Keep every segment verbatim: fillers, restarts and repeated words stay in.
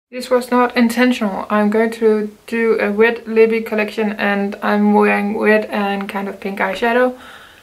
This was not intentional. I'm going to do a red lippy collection and I'm wearing red and kind of pink eyeshadow.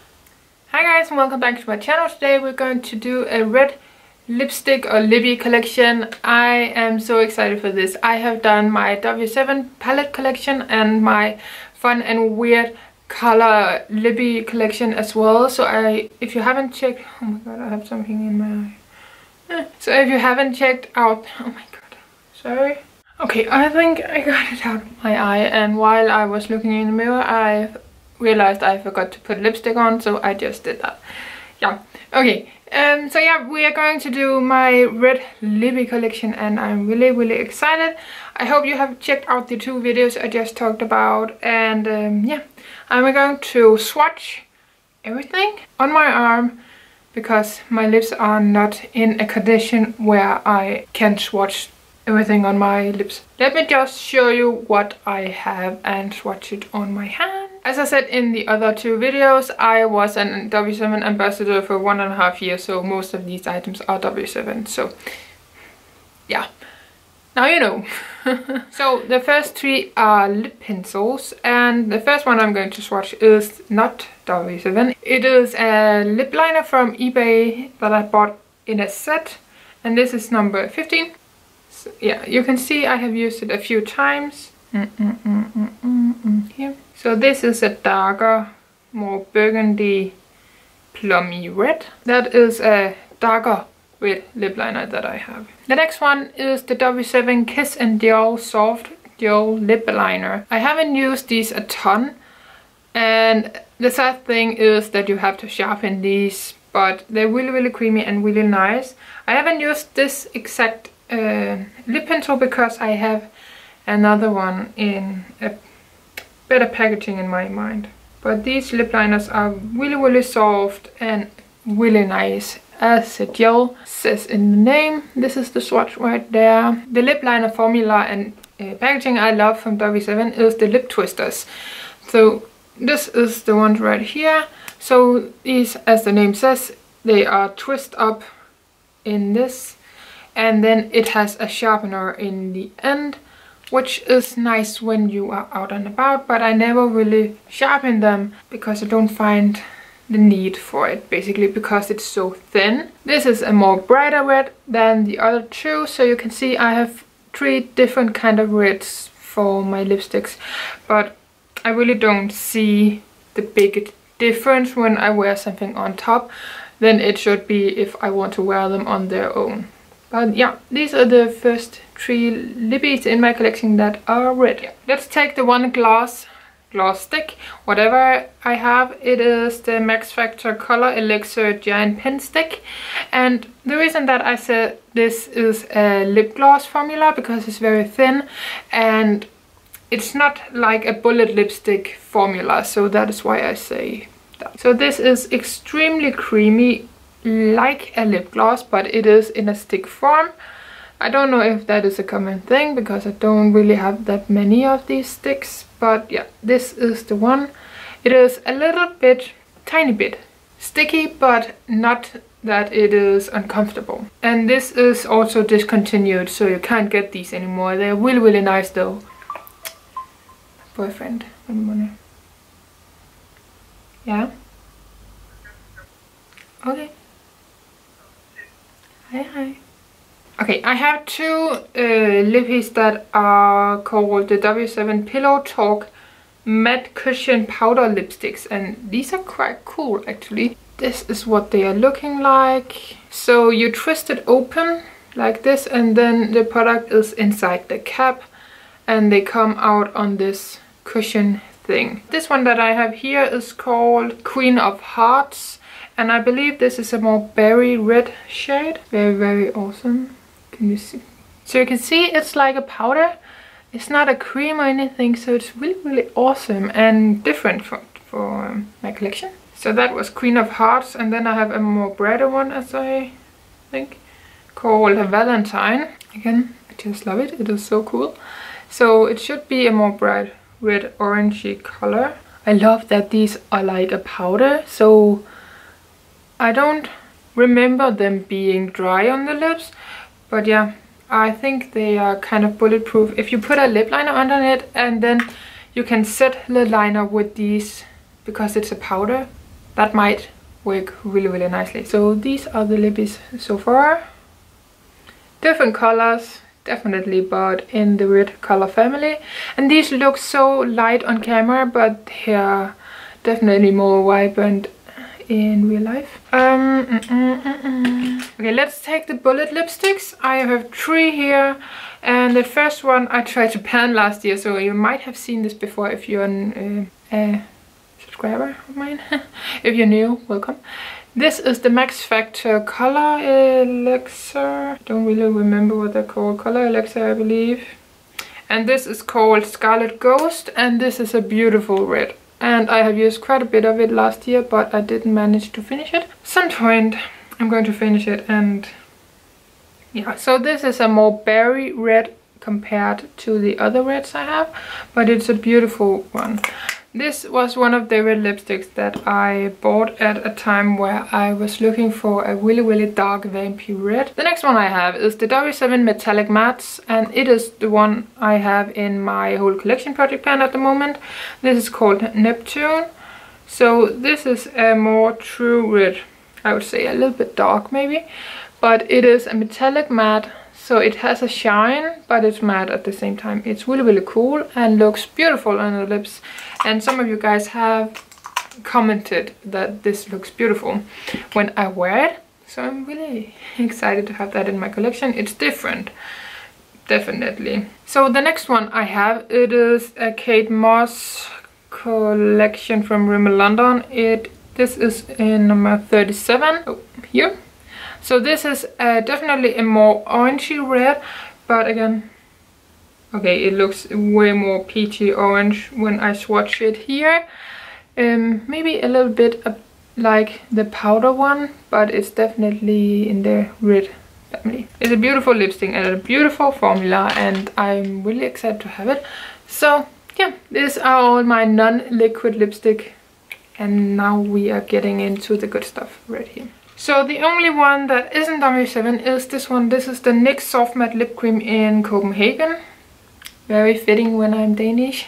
Hi guys and welcome back to my channel. Today we're going to do a red lipstick or lippy collection. I am so excited for this. I have done my W seven palette collection and my fun and weird color lippy collection as well. So I, if you haven't checked, oh my god, I have something in my eye. So if you haven't checked out, oh my god. Sorry. Okay, I think I got it out of my eye, and while I was looking in the mirror I realized I forgot to put lipstick on, so I just did that. Yeah, okay. Um, so yeah, we are going to do my red lippy collection and I'm really really excited. I hope you have checked out the two videos I just talked about, and um, yeah, I'm going to swatch everything on my arm because my lips are not in a condition where I can swatch everything on my lips. Let me just show you what I have and swatch it on my hand. As I said in the other two videos, I was an W seven ambassador for one and a half years, so most of these items are W seven. So yeah, now you know. So the first three are lip pencils, and the first one I'm going to swatch is not W seven. It is a lip liner from eBay that I bought in a set, and this is number fifteen. So, yeah, you can see I have used it a few times. Mm -mm -mm -mm -mm -mm. Here. So this is a darker, more burgundy, plummy red. That is a darker red lip liner that I have. The next one is the W seven Kiss and Gel Soft Gel Lip Liner. I haven't used these a ton, and the sad thing is that you have to sharpen these, but they're really really creamy and really nice. I haven't used this exact uh, lip pencil because I have another one in a better packaging in my mind. But these lip liners are really really soft and really nice. As the gel says in the name, this is the swatch right there. The lip liner formula and uh, packaging I love from W seven is the lip twisters. So this is the ones right here. So these, as the name says, they are twist up in this, and then it has a sharpener in the end, which is nice when you are out and about, but I never really sharpen them because I don't find the need for it, basically because it's so thin. This is a more brighter red than the other two, so you can see I have three different kind of reds for my lipsticks, but I really don't see the big difference when I wear something on top than it should be if I want to wear them on their own. But yeah, these are the first three lippies in my collection that are red. Yeah. Let's take the one gloss gloss stick, whatever I have. It is the Max Factor Color Elixir Giant Pen Stick, and the reason that I said this is a lip gloss formula because it's very thin and it's not like a bullet lipstick formula, so that is why I say that. So this is extremely creamy, like a lip gloss, but it is in a stick form. I don't know if that is a common thing because I don't really have that many of these sticks, but yeah, this is the one. It is a little bit, tiny bit sticky, but not that it is uncomfortable. And this is also discontinued, so you can't get these anymore. They're really really nice though. Boyfriend, yeah, okay. Hi, hi. Okay, I have two uh, lippies that are called the W seven Pillow Talk Matte Cushion Powder Lipsticks, and these are quite cool actually. This is what they are looking like. So you twist it open like this, and then the product is inside the cap, and they come out on this cushion thing. This one that I have here is called Queen of Hearts, and I believe this is a more berry red shade. Very very awesome. Can you see? So you can see it's like a powder. It's not a cream or anything, so it's really really awesome and different for, for um, my collection. So that was Queen of Hearts, and then I have a more brighter one, as I think, called Valentine. Again, I just love it. It is so cool. So it should be a more bright red orangey color. I love that these are like a powder, so I don't remember them being dry on the lips, but yeah, I think they are kind of bulletproof. If you put a lip liner under it and then you can set the liner with these, because it's a powder, that might work really really nicely. So these are the lippies so far. Different colors, definitely, but in the red color family. And these look so light on camera, but they're definitely more vibrant in real life. Um, mm, mm, mm, mm. Okay, let's take the bullet lipsticks. I have three here, and the first one I tried to pan last year, so you might have seen this before if you're an, uh, a subscriber of mine. If you're new, welcome. This is the Max Factor Color Elixir. Don't really remember what they're called. Color Elixir, I believe. And this is called Scarlet Ghost, and this is a beautiful red. And I have used quite a bit of it last year, but I didn't manage to finish it. Some point I'm going to finish it, and yeah. So this is a more berry red compared to the other reds I have, but it's a beautiful one. This was one of the red lipsticks that I bought at a time where I was looking for a really really dark vampy red. The next one I have is the W seven Metallic Mattes, and it is the one I have in my whole collection project pan at the moment. This is called Neptune. So this is a more true red, I would say a little bit dark maybe, but it is a metallic matte. So it has a shine, but it's matte at the same time. It's really really cool and looks beautiful on the lips. And some of you guys have commented that this looks beautiful when I wear it. So I'm really excited to have that in my collection. It's different, definitely. So the next one I have, it is a Kate Moss collection from Rimmel London. It This is in number thirty-seven, oh, here. So this is uh, definitely a more orangey red, but again, okay, it looks way more peachy orange when I swatch it here. Um, maybe a little bit uh, like the powder one, but it's definitely in the red family. It's a beautiful lipstick and a beautiful formula, and I'm really excited to have it. So yeah, these are all my non-liquid lipstick, and now we are getting into the good stuff right here. So the only one that isn't W seven is this one. This is the N Y X Soft Matte Lip Cream in Copenhagen. Very fitting when I'm Danish.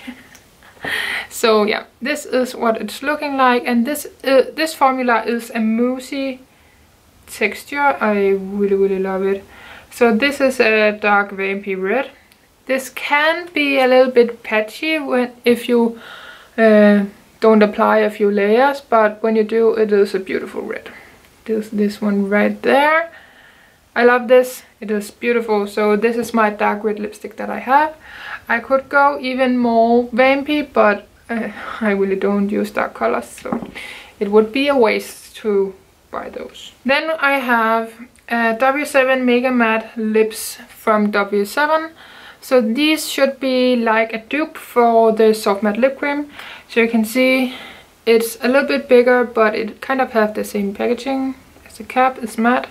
So yeah, this is what it's looking like, and this uh, this formula is a moussey texture. I really really love it. So this is a dark vampy red. This can be a little bit patchy when if you uh, don't apply a few layers, but when you do, it is a beautiful red. This, this one right there. I love this. It is beautiful. So this is my dark red lipstick that I have. I could go even more vampy, but uh, I really don't use dark colors, so it would be a waste to buy those. Then I have uh, W seven Mega Matte Lips from W seven. So these should be like a dupe for the Soft Matte Lip Cream. So you can see it's a little bit bigger, but it kind of have the same packaging as the cap. It's matte.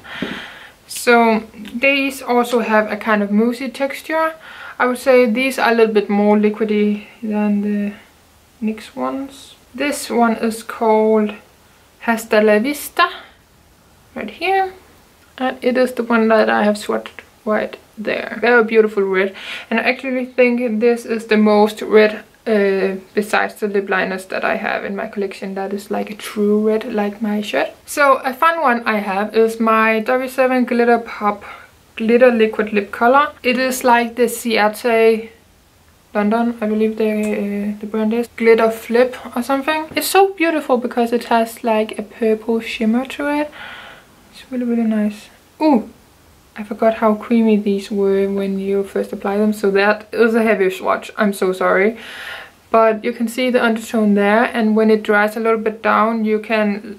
So these also have a kind of moussey texture. I would say these are a little bit more liquidy than the N Y X ones. This one is called Hasta la Vista, right here. And it is the one that I have swatched right there. Very beautiful red. And I actually think this is the most red Uh, besides the lip liners that I have in my collection that is like a true red, like my shirt. So a fun one I have is my W seven Glitter Pop Glitter Liquid Lip Color. It is like the Ciate London, I believe the, uh, the brand is. Glitter Flip or something. It's so beautiful because it has like a purple shimmer to it. It's really really nice. Ooh! I forgot how creamy these were when you first apply them, so that is a heavy swatch. I'm so sorry. But you can see the undertone there, and when it dries a little bit down, you can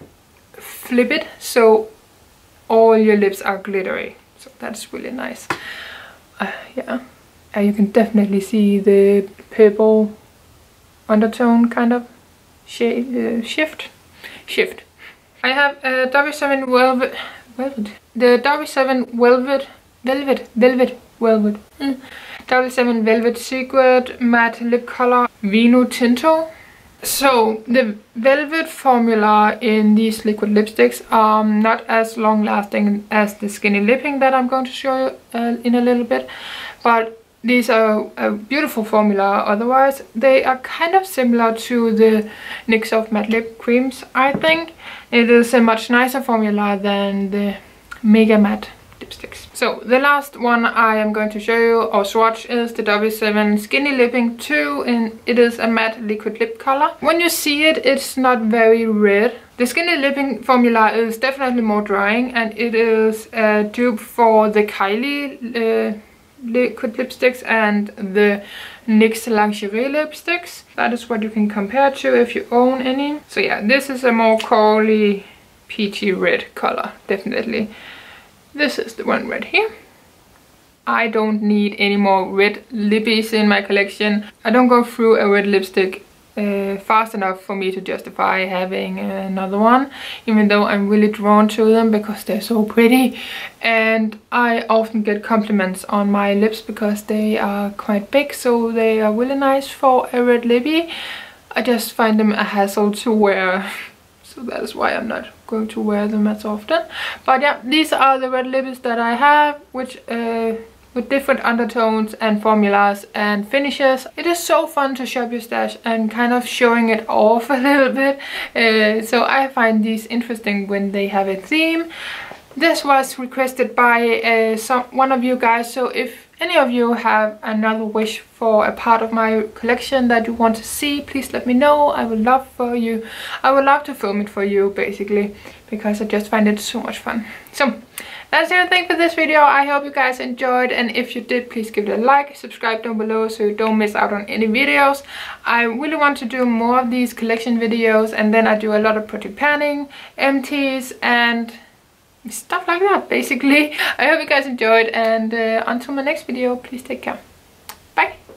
flip it so all your lips are glittery. So that's really nice. Uh, yeah, uh, you can definitely see the purple undertone kind of shade, uh, shift. Shift. I have a W seven Velvet. Velvet. The W seven Velvet, Velvet, Velvet, Velvet. Mm. W seven Velvet Secret Matte Lip Color Vino Tinto. So the velvet formula in these liquid lipsticks are not as long lasting as the Skinny Lipping that I'm going to show you uh, in a little bit, but these are a beautiful formula. Otherwise, they are kind of similar to the N Y X Soft Matte Lip Creams. I think it is a much nicer formula than the Mega Matte lipsticks. So the last one I am going to show you or swatch is the W seven Skinny Lipping two, and it is a matte liquid lip color. When you see it, it's not very red. The Skinny Lipping formula is definitely more drying, and it is a dupe for the Kylie uh, liquid lipsticks and the N Y X Lingerie lipsticks. That is what you can compare to if you own any. So yeah, this is a more corally peachy red color, definitely. This is the one right here. I don't need any more red lippies in my collection. I don't go through a red lipstick uh, fast enough for me to justify having another one, even though I'm really drawn to them because they're so pretty. And I often get compliments on my lips because they are quite big, so they are really nice for a red lippy. I just find them a hassle to wear. So that is why I'm not going to wear them as often. But yeah, these are the red lippies that I have, which uh, with different undertones and formulas and finishes. It is so fun to shop your stash and kind of showing it off a little bit. Uh, so I find these interesting when they have a theme. This was requested by uh, some one of you guys, so if any of you have another wish for a part of my collection that you want to see, please let me know. I would love for you. I would love to film it for you, basically, because I just find it so much fun. So that's everything for this video. I hope you guys enjoyed, and if you did, please give it a like, subscribe down below so you don't miss out on any videos. I really want to do more of these collection videos, and then I do a lot of project panning, empties, and stuff like that, basically. I hope you guys enjoyed, and uh, until my next video, please take care. Bye!